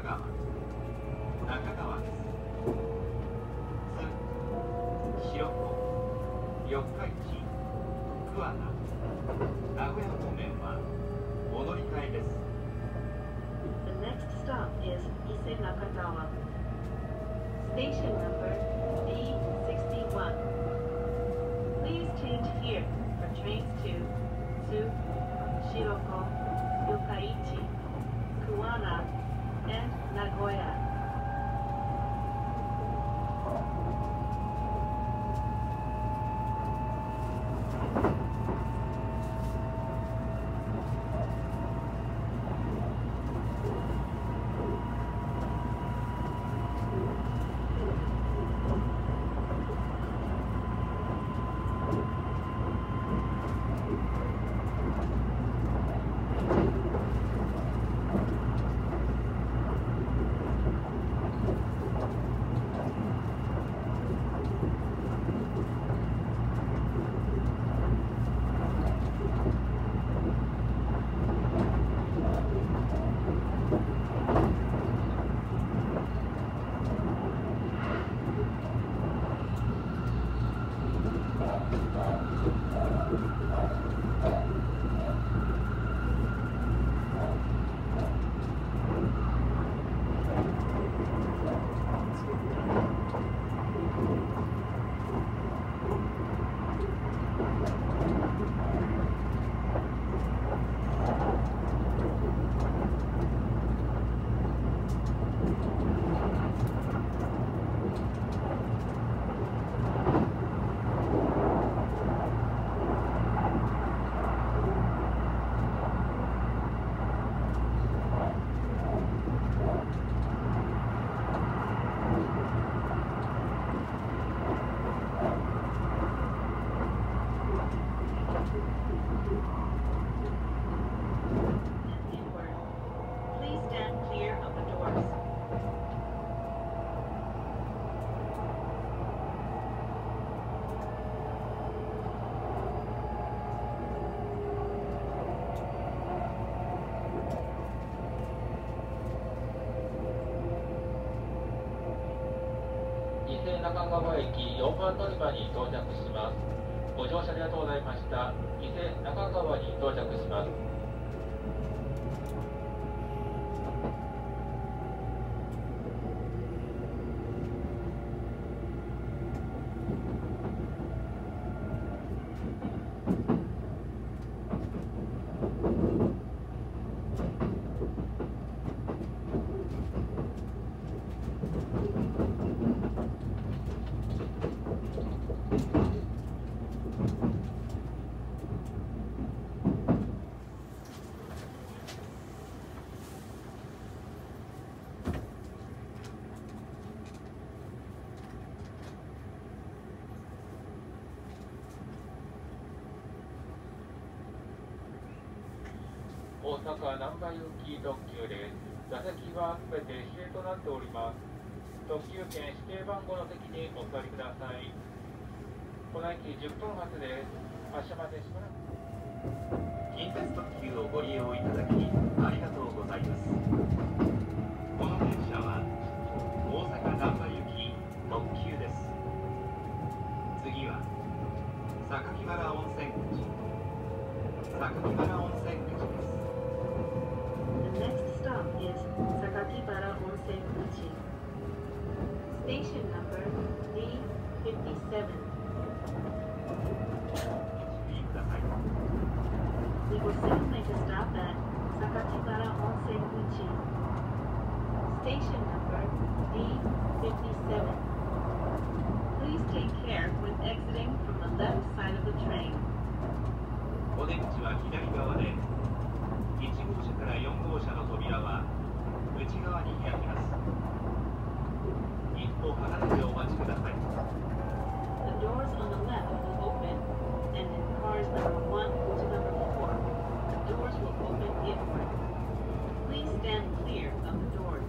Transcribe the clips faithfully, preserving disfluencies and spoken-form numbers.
川、中川です。津、白子、四日市、桑名、名古屋方面はお乗り換えです。 The next stop is Ise Nakatawa. Station number B sixty-one. Please change here for trains to Tsu, Shiroko, Yokaichi, Kuwana, and Nagoya. 中川駅よんばん乗り場に到着します。ご乗車ありがとうございました。伊勢中川に到着します。大阪難波行き特急です。座席はすべて指定となっております。特急券指定番号の席にお座りください。この駅じゅっぷん発です。発車までしばらく。 近鉄特急をご利用いただきありがとうございます。この電車は大阪難波行き特急です。次は榊原温泉口、榊原温泉口です。 The next stop is Sakakibara Onsenguchi. Station number D fifty-seven. We will soon make a stop at Sakakibara Onsenguchi. Station number D fifty-seven. Please take care when exiting from the left side of the train. お出口は左側で、いち号車からよん号車の扉は内側に開きます。一歩離れてお待ちください。 The doors on the left will open, and in cars number one to number four, the doors will open inward. Please stand clear of the doors.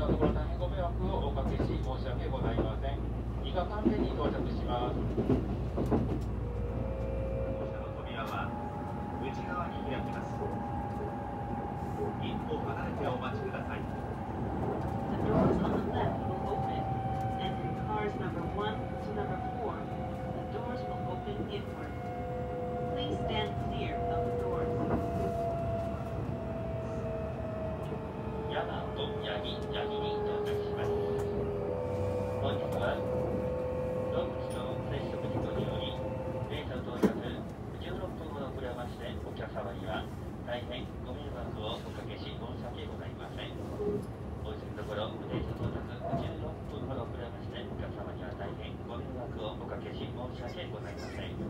のところ大変ご迷惑をおかけし申し訳ございません。以下完全に到着します。 降車の扉は内側に開きます。一歩離れてお待ちください。 The doors on the left will open, and in cars number one to number four, the doors will open inward. Please stand clear of the doors. ヤマトヤギヤギに到着します。本日は動物の接触事故により電車到着じゅうろっぷんほど遅れまして、お客様には大変ご迷惑をおかけし申し訳ございません。お急ぎのところ電車到着じゅうろっぷんほど遅れまして、お客様には大変ご迷惑をおかけし申し訳ございません。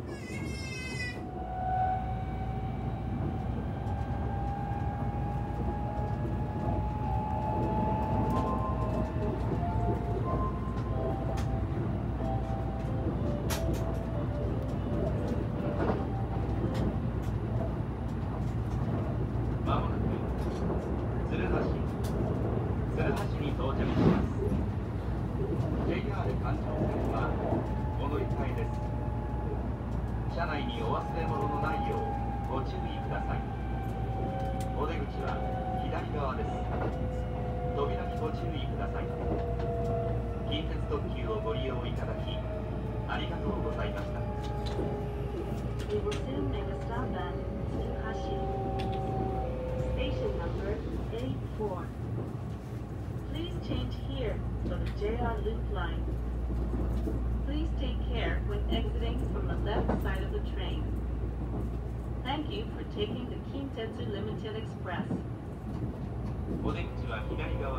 まもなく鶴橋鶴橋に到着します。 ジェイアール 環状線はお乗り換えです。車内にお忘れ物のないようご注意ください。お出口は左側です。扉にご注意ください。近鉄特急をご利用いただきありがとうございました。 We will soon make a stop at Tsuruhashi. Station number eighty-four. Please change here for the J R Loop line. Please take care when exiting from the left side of the train. Thank you for taking the Kintetsu Limited Express. お出口は左側